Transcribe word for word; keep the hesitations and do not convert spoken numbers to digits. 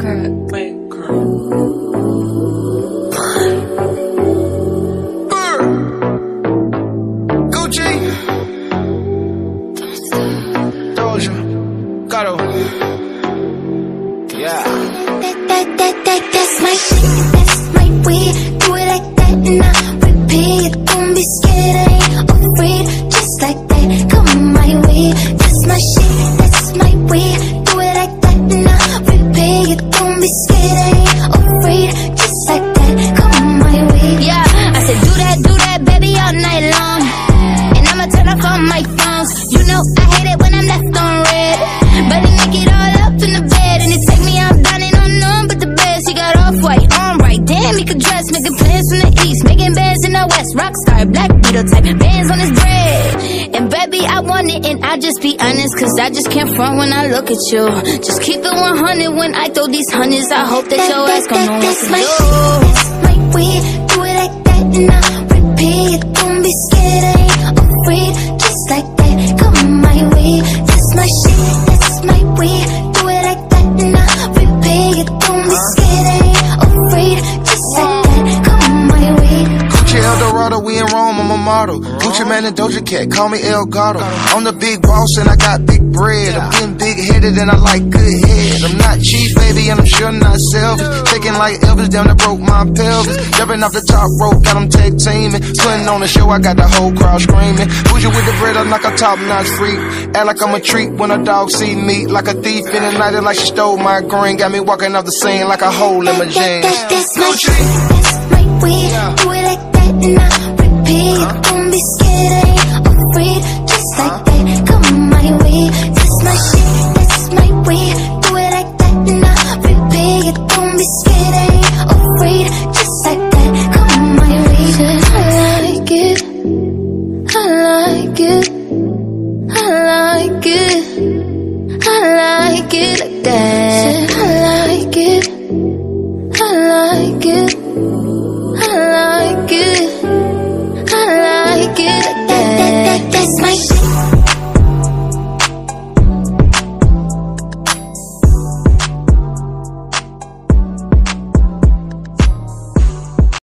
Bankrupt. Gucci. Doja. Gato. Yeah. That, that, that, that, that's my shit, that's my way. Do it like that and I repeat. Don't be scared, I ain't afraid. Just like that, come my way. That's my shit, that's my way. Do it like that and I repeat. Don't be scared, I ain't afraid. Just like that, come my way. Yeah, I said do that, do that, baby, all night long. And I'ma turn off all my phones. You know I hate it when I'm left on red. But he make it all up in the bed. And he take me out dining on none but the best. He got off-white, on right, damn, he could dress. Making plans from the east, making bands in the west. Rockstar, Black Beetle type, bands on his bread. And baby, I want it and I just be honest. Cause I just can't front when I look at you. Just keep it one hundred when I throw these hundreds. I hope that, that your ass gon' know what to my do. shit, that's my way. Do it like that and I repeat. Don't be scared, I ain't afraid. Just like that, come my way. That's my shit, that's my way. Do it like that and I repeat. Don't be scared, I ain't afraid. Just like that, come my way. Gucci Eldorado, we in Rome, I'm a model. Gucci Man and Doja Cat, call me El Gato. I'm the big boss and I got big bread. I'm getting big headed and I like good head. I'm not cheap, baby, and I'm sure not selfish. Taking like Elvis down that broke my pelvis. Jumping off the top rope, got them tag teaming. Putting on the show, I got the whole crowd screaming. Bougie with the bread, I'm like a top notch freak. Act like I'm a treat when a dog see me. Like a thief in the night, like she stole my green. Got me walking off the scene like a hole in my jeans. That, that's my shit, that's my way. Do it like that and I repeat. Don't be scared, I ain't afraid. Just like that, come my way. That's my shit, that's my way. Do it like that and I repeat. Don't be scared, I ain't afraid. Just like that, come my way. I like it, I like it.